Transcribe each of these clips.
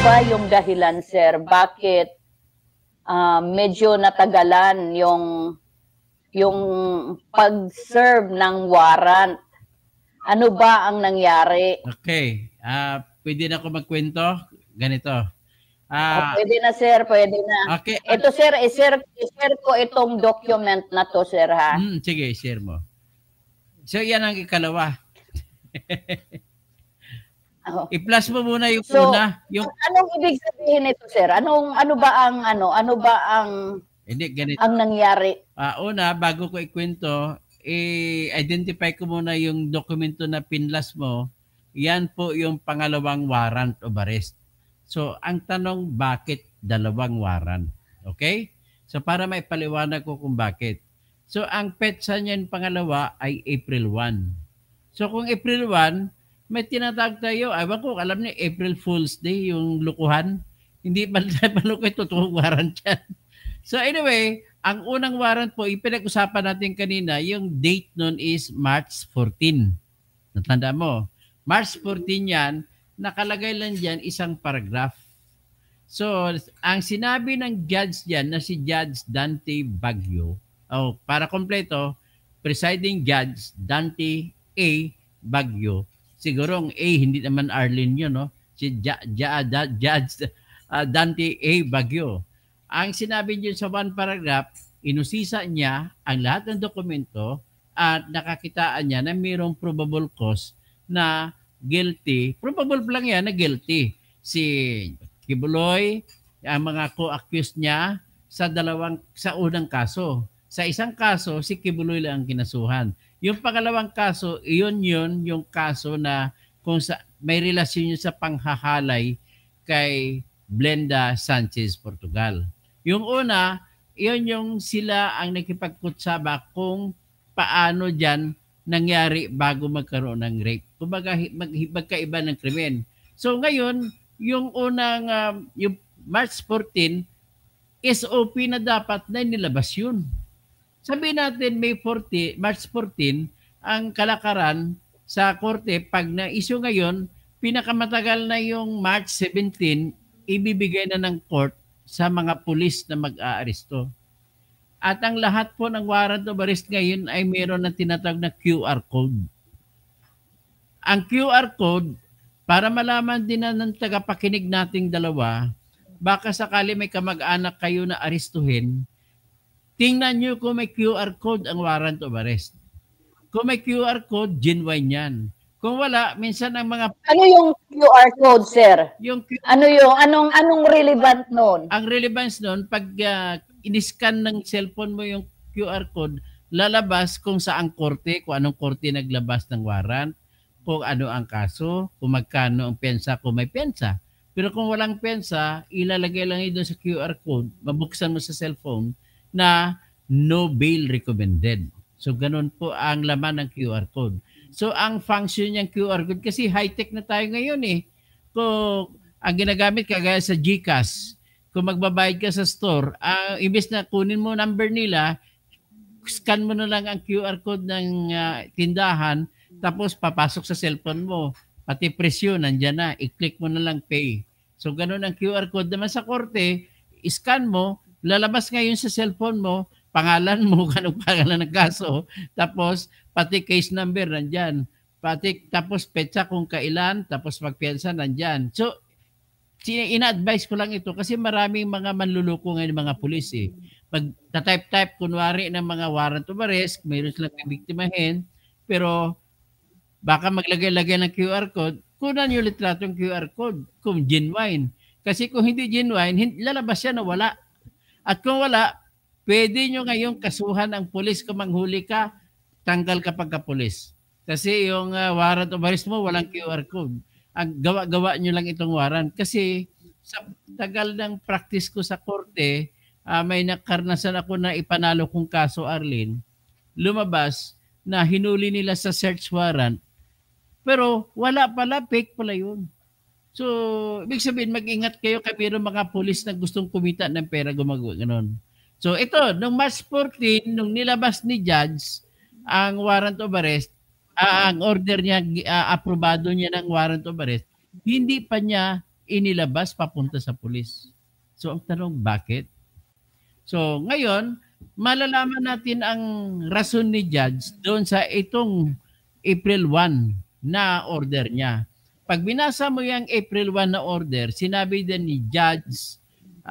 ba yung dahilan, sir, bakit medyo natagalan yung pag-serve ng warrant? Ano ba ang nangyari? Okay. Pwede na ako magkwento? Ganito. Pwede na, sir. Pwede na. Okay. Ito, sir, i-share ko itong document na to, sir, ha? Sige, share mo. So, yan ang ikalawa. I-plus mo muna yung una. Anong ibig sabihin nito, sir? Ano ba ang hindi, ganito. Ang nangyari? Una, bago ko ikwento, i-identify ko muna yung dokumento na pinlas mo. Yan po yung pangalawang warrant of arrest. So, ang tanong, bakit dalawang warrant? Okay? So, para maipaliwanag ko kung bakit. So, ang petsa niyan pangalawa ay April 1. So, kung April 1, may tinatawag tayo, ewan ko, alam niyo, April Fool's Day, yung lukuhan. Hindi ba lukuhan, totoong warrant yan. So, anyway, ang unang warrant po, ipinag-usapan natin kanina, yung date nun is March 14. Natanda mo, March 14 yan, nakalagay lang dyan isang paragraph. So, ang sinabi ng judge dyan na si Judge Dante Baguio, para kompleto, presiding judge Dante A. Baguio. Siguro ang A, hindi naman Arlene yun, no? Si Judge Dante A. Baguio. Ang sinabi niyo sa one paragraph, inusisa niya ang lahat ng dokumento at nakakitaan niya na mayroong probable cause na guilty. Probable lang yan na guilty. Si Kibuloy, ang mga co-accused niya sa unang kaso. Sa isang kaso, si Kibuloy lang ang kinasuhan. Yung pangalawang kaso, iyon yung kaso na kung may relasyon yun sa panghahalay kay Blenda Sanchez Portugal. Yung una, iyon yung sila ang nakipagkutsaba kung paano dyan nangyari bago magkaroon ng rape. Kumbaga, magkaiba ng krimen. So ngayon, yung unang, yung March 14, SOP na dapat na nilabas yun. Sabihin natin March 14, ang kalakaran sa korte, pag na-issue ngayon, pinakamatagal na yung March 17, ibibigay na ng court sa mga pulis na mag-aaresto. At ang lahat po ng warrant of arrest ngayon ay mayroon ng tinatawag na QR code. Ang QR code, para malaman din na ng tagapakinig nating dalawa, baka sakali may kamag-anak kayo na arestuhin, tingnan nyo kung may QR code ang warrant of arrest. Kung may QR code, genuine yan. Kung wala, minsan ang mga... Ano yung QR code, sir? Anong relevant nun? Ang relevance nun, pag in-scan ng cellphone mo yung QR code, lalabas kung saang korte, kung anong korte naglabas ng warrant, kung ano ang kaso, kung magkano ang pensa, kung may pensa. Pero kung walang pensa, ilalagay lang yun sa QR code, mabuksan mo sa cellphone, na no bail recommended. So, ganun po ang laman ng QR code. So, ang function ng QR code, kasi high-tech na tayo ngayon eh. Kung ang ginagamit kagaya sa GCash, kung magbabayad ka sa store, imbes na kunin mo number nila, scan mo na lang ang QR code ng tindahan, tapos papasok sa cellphone mo. Pati presyo, nandyan na. I-click mo na lang pay. So, ganun ang QR code naman sa korte, scan mo, lalabas ngayon sa cellphone mo, pangalan mo, kanong pangalan ng kaso, tapos pati case number nandyan, tapos petsa kung kailan, tapos magpiyansa nandyan. So, ina-advise ko lang ito kasi maraming mga manluloko ngayon mga pulis eh. Pag type kunwari ng mga warrant of arrest, mayroon silang bibiktimahin, pero baka maglagay-lagay ng QR code, kunan yung litratong QR code kung genuine. Kasi kung hindi genuine, lalabas yan na wala. At kung wala, pwede nyo ngayong kasuhan ang pulis kung manghuli ka, tanggal ka pagka-pulis. Kasi yung warrant of arrest mo, walang QR code. Ang gawa-gawa nyo lang itong warrant. Kasi sa tagal ng practice ko sa korte, may nakarnasan ako na ipanalo kong kaso, Arlene, lumabas na hinuli nila sa search warrant, pero wala pala, fake pala yun. So, ibig sabihin, mag-ingat kayo kay mayroong mga pulis na gustong kumita ng pera gumagawa ganun. So, ito, nung March 14, nung nilabas ni Judge ang warrant of arrest, ang order niya, aprobado niya ng warrant of arrest, hindi pa niya inilabas papunta sa pulis. So ang tanong, bakit? So ngayon, malalaman natin ang rason ni Judge doon sa itong April 1 na order niya. Pag binasa mo yung April 1 na order, sinabi din ni Judge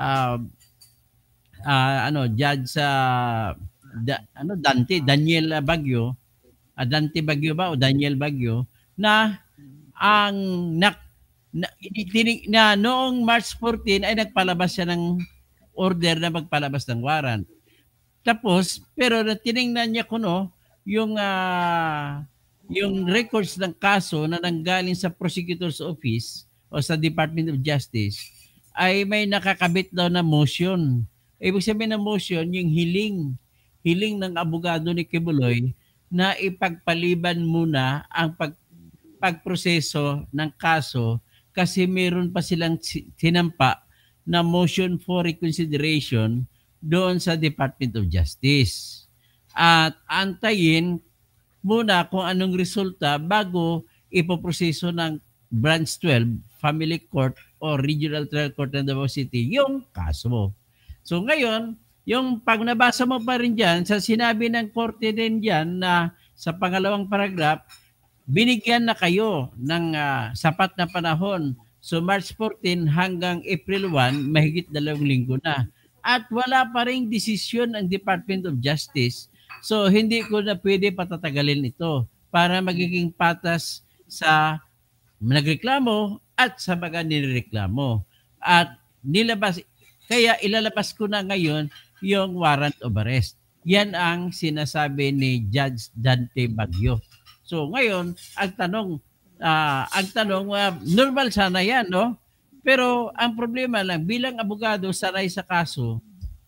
Daniel Bagyo, Dante Bagyo ba o Daniel Bagyo, na ang noong March 14 ay nagpalabas siya ng order na magpalabas ng warrant. Tapos, pero tiningnan niya yung records ng kaso na nanggaling sa prosecutor's office o sa Department of Justice, ay may nakakabit daw na motion. Ibig sabihin ng motion, yung hiling ng abogado ni Kibuloy na ipagpaliban muna ang pagproseso ng kaso kasi meron pa silang sinampa na motion for reconsideration doon sa Department of Justice. At antayin muna kung anong resulta bago ipoproseso ng Branch 12, Family Court o Regional Trial Court ng Davao City yung kaso. So ngayon, yung pag nabasa mo pa rin dyan, sa sinabi ng korte din dyan na sa pangalawang paragraph, binigyan na kayo ng sapat na panahon. So March 14 hanggang April 1, mahigit 2 linggo na. At wala pa rin desisyon ang Department of Justice. So hindi ko na pwede patatagalin ito para magiging patas sa nagreklamo at sa mga nireklamo. At kaya ilalabas ko na ngayon yung warrant of arrest. Yan ang sinasabi ni Judge Dante Bagyo. So ngayon, ang tanong, normal sana yan, no? Pero ang problema lang, bilang abogado sanay sa kaso,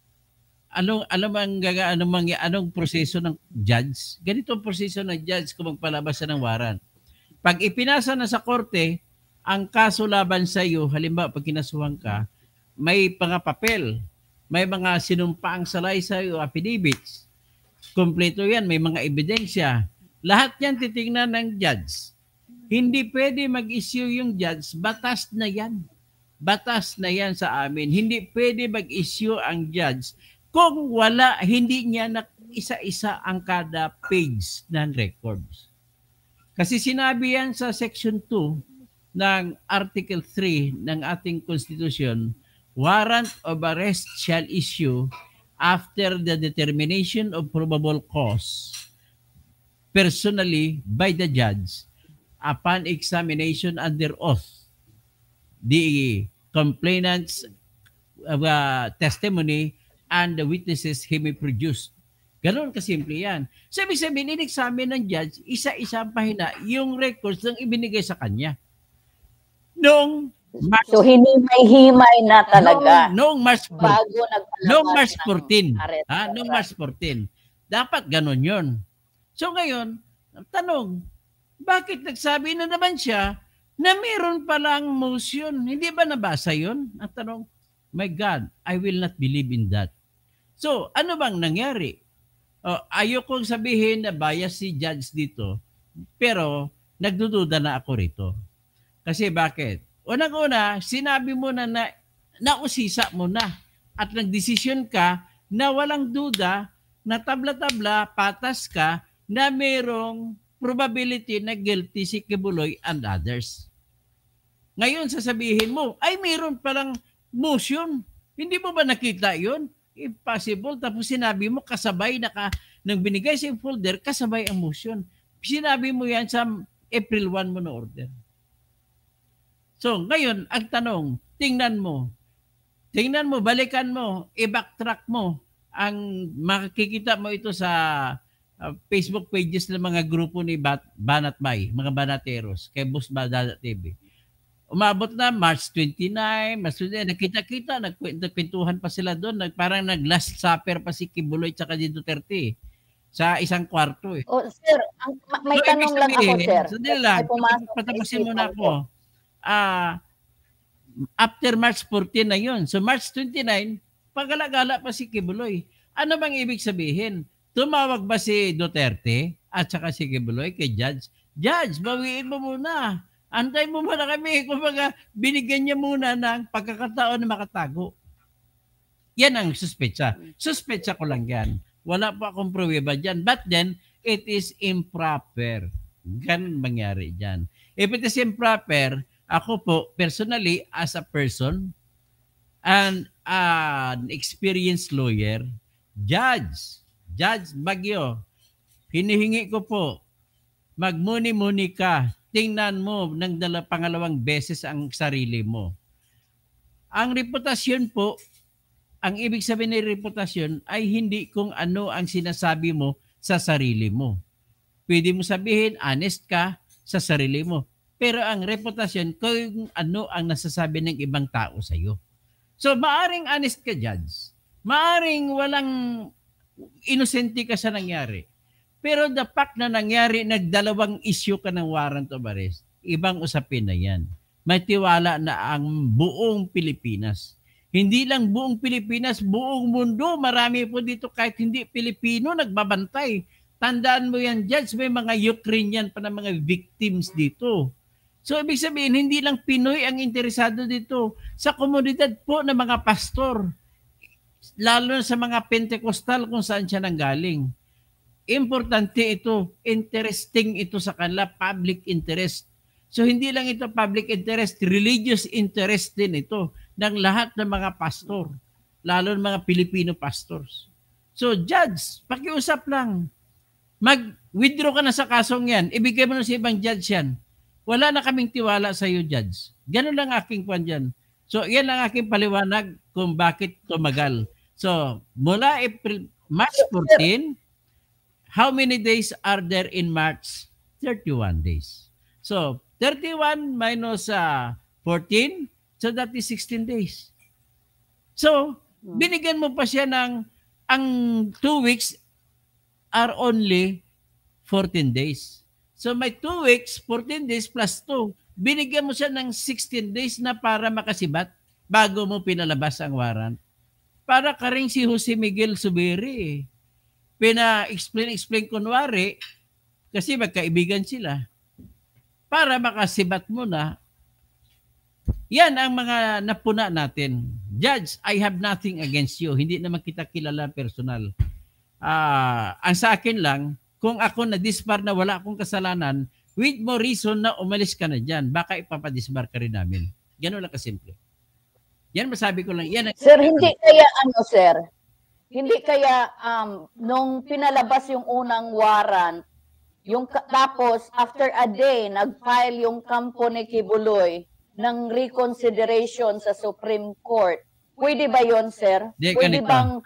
anong proseso ng judge? Ganito ang proseso ng judge kung magpalabas ng warrant. Pag ipinasa na sa korte, ang kaso laban sa iyo, halimbawa pag kinasuhan ka, may papel, may mga sinumpaang salaysay o affidavits. Kompleto yan, may mga ebidensya. Lahat yan titingnan ng judge. Hindi pwede mag-issue yung judge, batas na yan. Batas na yan sa amin. Hindi pwede mag-issue ang judge kung hindi niya na isa-isa ang kada page ng records. Kasi sinabi yan sa Section 2 ng Article 3 ng ating Constitution, warrant of arrest shall issue after the determination of probable cause personally by the judge upon examination under oath the complainant's testimony and the witnesses he may produce. Ganon kasimple yan. So, ibig sabihin, in-examine ng judge, isa-isa ang pahina yung records ng ibinigay sa kanya. So, hinimay-himay na talaga. Noong March 14. Bago noong March 14. Noong March 14. Dapat ganon yun. So, ngayon, ang tanong, bakit nagsabi na naman siya na meron palang motion? Hindi ba nabasa yun? Ang tanong, my God, I will not believe in that. So, ano bang nangyari? Ayokong sabihin na bias si judge dito, pero nagdududa na ako rito. Kasi bakit? Unang-una, sinabi mo na nausisa mo na at nagdesisyon ka na walang duda, na tabla-tabla, patas ka, na merong probability na guilty si Kibuloy and others. Ngayon, sasabihin mo, ay meron palang motion. Hindi mo ba nakita yun? Impossible. Tapos sinabi mo, kasabay nang binigay sa folder, kasabay ang motion. Sinabi mo yan sa April 1 mo na order. So, ngayon, ang tanong, tingnan mo, balikan mo, i-backtrack mo, ang makikita mo ito sa Facebook pages ng mga grupo ni Banat Bay, mga Banateros, kay Boss Badada TV. Umabot na March 29, nakita-kita, nagkwentuhan pa sila doon, parang nag-last supper pa si Kibuloy tsaka si Duterte sa isang kwarto. Sir, may tanong lang ako, sir. Sandali lang, patapusin muna ako. After March 14 na yun. So March 29, pagala-gala pa si Kibuloy. Ano bang ibig sabihin? Tumawag ba si Duterte at saka si Kibuloy kay Judge? Judge, bawiin mo muna. Antay mo muna kami. Kumbaga, binigyan niya muna ng pagkakataon na makatago. Yan ang suspecha. Suspecha ko lang yan. Wala pa akong pruweba dyan. But then, it is improper. Ganun mangyari dyan. If it is improper, ako po, personally, as a person, and an experienced lawyer, Judge Bagyo, hinihingi ko po, magmuni-muni ka, tingnan mo ng pangalawang beses ang sarili mo. Ang reputasyon po, ang ibig sabihin ng reputasyon ay hindi kung ano ang sinasabi mo sa sarili mo. Pwede mo sabihin, honest ka sa sarili mo. Pero ang reputasyon, kung ano ang nasasabi ng ibang tao sa iyo. So, maaring honest ka, Judge. Maaring walang inosente ka sa nangyari. Pero the fact na nangyari, nagdalawang issue ka ng warrant of arrest, ibang usapin na yan. May tiwala na ang buong Pilipinas. Hindi lang buong Pilipinas, buong mundo. Marami po dito kahit hindi Pilipino nagbabantay. Tandaan mo yan, Judge, may mga Ukrainian pa na mga victims dito. So, ibig sabihin, hindi lang Pinoy ang interesado dito. Sa komunidad po ng mga pastor, lalo na sa mga Pentecostal kung saan siya nanggaling. Importante ito, interesting ito sa kanila, public interest. So, hindi lang ito public interest, religious interest din ito ng lahat ng mga pastor, lalo ng mga Filipino pastors. So, Judge, pakiusap lang. Mag-withdraw ka na sa kasong yan. Ibigay mo na sa ibang judge yan. Wala na kaming tiwala sa iyo, Judge. Ganun lang aking kwan dyan. So, yan lang aking paliwanag kung bakit tumagal. So, mula March 14, how many days are there in March? 31 days. So, 31 minus 14, so that is 16 days. So, binigyan mo pa siya ng, ang 2 weeks are only 14 days. So, may 2 weeks, 14 days plus 2. Binigyan mo siya ng 16 days na para makasibat bago mo pinalabas ang warrant. Para ka rin si Jose Miguel Zubiri. Pina-explain kunwari, kasi magkaibigan sila. Para makasibat mo na, yan ang mga napuna natin. Judge, I have nothing against you. Hindi naman kita kilala personal. Ang sa akin lang, kung ako na-disbar na wala akong kasalanan, with more reason na umalis ka na dyan, baka ipapadisbar ka rin namin. Ganun lang kasimple. Yan masabi ko lang. Yan. Sir, hindi kaya sir? Hindi kaya nung pinalabas yung unang warrant, tapos after a day, nag-file yung kampo ni Kibuloy ng reconsideration sa Supreme Court. Pwede ba yon, sir? Pwede bang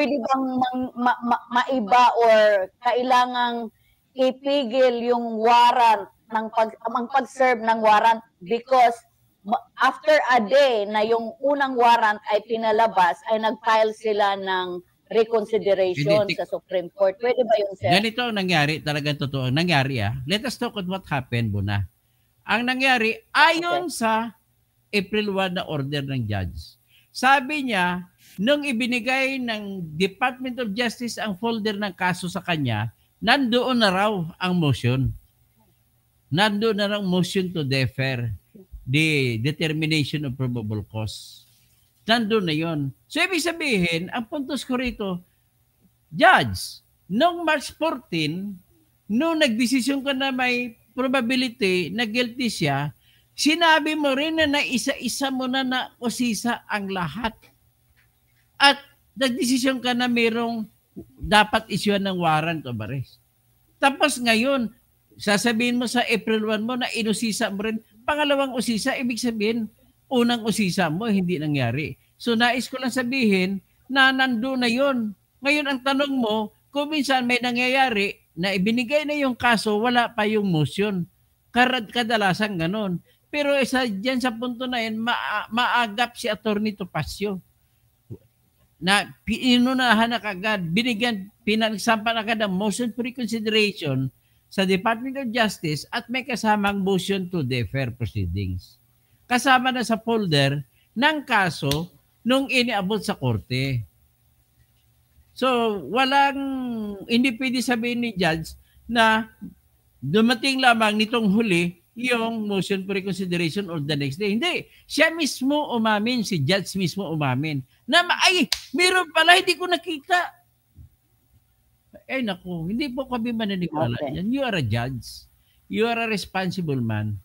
maiba or kailangang ipigil yung warrant ng pag-serve ng warrant because after a day na yung unang warrant ay pinalabas ay nag-file sila ng reconsideration sa Supreme Court. Pwede ba yun, sir? Ganito ang nangyari, talagang totoo ang nangyari. Let us talk about what happened, Buna. Ang nangyari, ayon sa April 1 na order ng judge, sabi niya, nung ibinigay ng Department of Justice ang folder ng kaso sa kanya, nandoon na raw ang motion. Nandoon na raw motion to defer the determination of probable cause. Nandoon na yon. So, ibig sabihin, ang puntos ko rito, Judge, noong March 14, nung nagdesisyon ka na may probability na guilty siya, sinabi mo rin na isa-isa mo na usisa ang lahat. At nagdesisyon ka na mayroong dapat isyuan ng warrant of arrest. Tapos ngayon, sasabihin mo sa April 1 mo na inusisa mo rin, pangalawang usisa, ibig sabihin, unang usisa mo, hindi nangyari. So nais ko lang sabihin na nandoon na yon. Ngayon ang tanong mo, kung minsan may nangyayari na ibinigay na yung kaso, wala pa yung motion. Kadalasan ganon. Pero dyan sa punto na yun, maagap si Atty. Topacio. Na inunahan na kagad, pinagsampan agad ang motion for reconsideration sa Department of Justice at may kasamang motion to defer proceedings. Kasama na sa folder ng kaso nung iniabot sa korte. So, hindi pwede sabihin ni Judge na dumating lamang nitong huli, yung motion for reconsideration or the next day. Hindi. Siya mismo umamin, si judge mismo umamin. Na, ay, meron pala, hindi ko nakita. Eh, naku, hindi po kami maniniwala Okay. yan. You are a judge. You are a responsible man.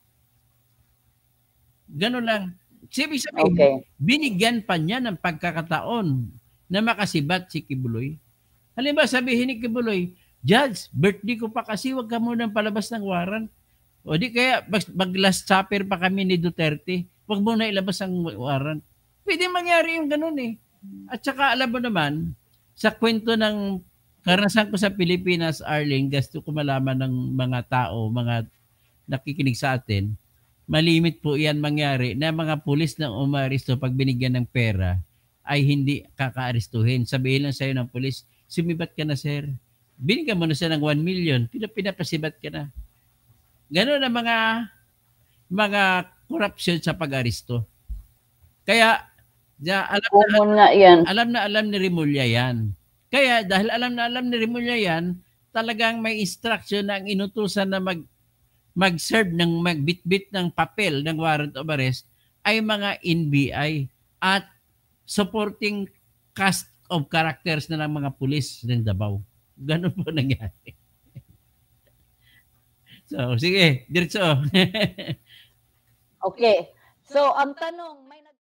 Gano'n lang. Ibig sabihin, Okay. binigyan pa niya ng pagkakataon na makasibat si Kibuloy. Halimbawa, sabihin ni Kibuloy, Judge, birthday ko pa kasi, wag ka munang palabas ng warrant. O di kaya, mag-last supper pa kami ni Duterte, wag mo na ilabas ang warrant. Pwede mangyari yung ganun eh. At saka, alam mo naman, sa kwento ng karanasan ko sa Pilipinas, Arling, gusto ko malaman ng mga tao, mga nakikinig sa atin, malimit po yan mangyari na mga pulis na umaresto pag binigyan ng pera ay hindi kakaarestuhin. Sabihin lang sa'yo ng pulis, sumibat ka na sir. Binigyan mo na siya ng 1 million, pinapasibat ka na. Ganon ang mga corruption sa pag-aresto. Kaya, Common nga yan. alam ni Remulla yan. Kaya dahil alam ni Remulla yan, talagang may instruction na ang inutusan na mag-serve ng magbitbit ng papel ng warrant of arrest ay mga NBI at supporting cast of characters na ng mga pulis ng Davao. Ganun po nangyari. So, sige, diretso. Okay. So, ang tanong, may